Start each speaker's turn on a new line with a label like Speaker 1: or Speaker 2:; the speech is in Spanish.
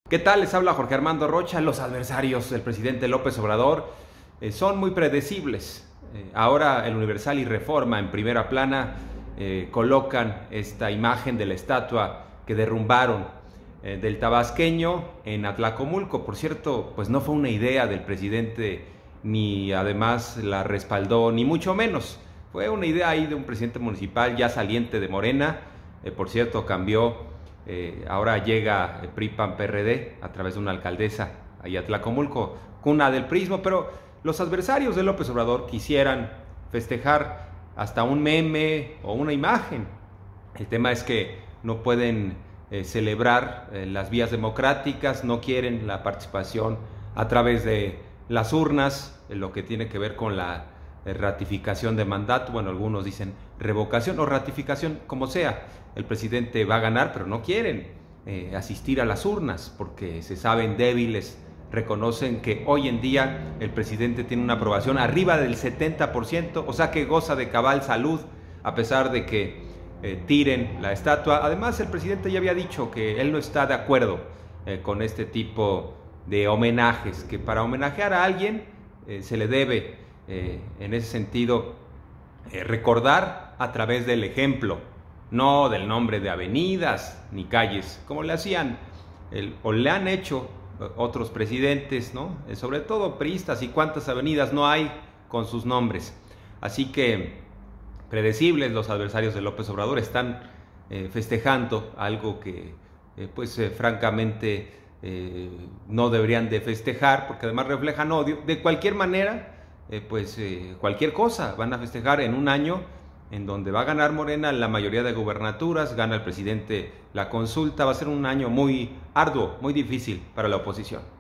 Speaker 1: ¿Qué tal? Les habla Jorge Armando Rocha. Los adversarios del presidente López Obrador son muy predecibles. Ahora el Universal y Reforma en primera plana colocan esta imagen de la estatua que derrumbaron del tabasqueño en Atlacomulco. Por cierto, pues no fue una idea del presidente, ni además la respaldó, ni mucho menos. Fue una idea ahí de un presidente municipal ya saliente de Morena. Por cierto, cambió. Ahora llega el PRI-PAN-PRD a través de una alcaldesa ahí a Atlacomulco, cuna del prismo, pero los adversarios de López Obrador quisieran festejar hasta un meme o una imagen. El tema es que no pueden celebrar las vías democráticas, no quieren la participación a través de las urnas, lo que tiene que ver con la ratificación de mandato. Bueno, algunos dicen revocación o ratificación, como sea. El presidente va a ganar, pero no quieren asistir a las urnas porque se saben débiles. Reconocen que hoy en día el presidente tiene una aprobación arriba del 70%, o sea que goza de cabal salud a pesar de que tiren la estatua. Además, el presidente ya había dicho que él no está de acuerdo con este tipo de homenajes, que para homenajear a alguien se le debe, en ese sentido, recordar a través del ejemplo, no del nombre de avenidas ni calles, como le hacían o le han hecho otros presidentes, ¿no? Sobre todo priistas, y cuántas avenidas no hay con sus nombres. Así que predecibles los adversarios de López Obrador, están festejando algo que francamente no deberían de festejar, porque además reflejan odio. De cualquier manera, cualquier cosa van a festejar en un año en donde va a ganar Morena la mayoría de gubernaturas, gana el presidente la consulta. Va a ser un año muy arduo, muy difícil para la oposición.